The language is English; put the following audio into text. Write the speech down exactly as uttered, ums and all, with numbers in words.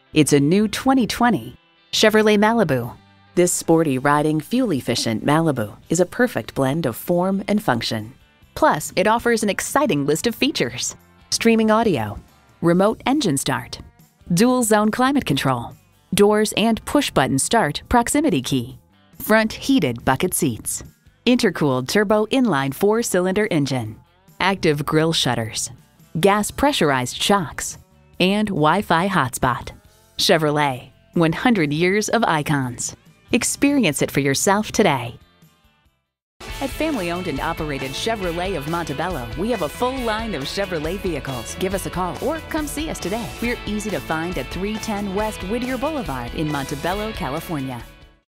It's a new twenty twenty Chevrolet Malibu. This sporty riding, fuel-efficient Malibu is a perfect blend of form and function. Plus, it offers an exciting list of features: streaming audio, remote engine start, dual zone climate control, doors and push-button start proximity key, front heated bucket seats, intercooled turbo inline four-cylinder engine, active grille shutters, gas pressurized shocks, and Wi-Fi hotspot. Chevrolet, one hundred years of icons. Experience it for yourself today. At family-owned and operated Chevrolet of Montebello, we have a full line of Chevrolet vehicles. Give us a call or come see us today. We're easy to find at three ten West Whittier Boulevard in Montebello, California.